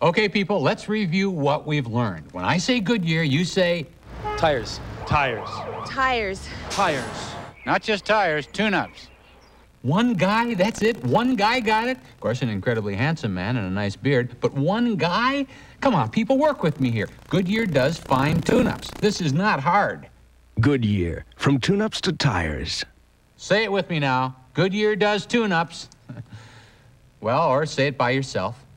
Okay, people, let's review what we've learned. When I say Goodyear, you say... Tires. Tires. Tires. Tires. Not just tires, tune-ups. One guy, that's it? One guy got it? Of course, an incredibly handsome man and a nice beard, but one guy? Come on, people, work with me here. Goodyear does fine tune-ups. This is not hard. Goodyear, from tune-ups to tires. Say it with me now. Goodyear does tune-ups. Well, or say it by yourself.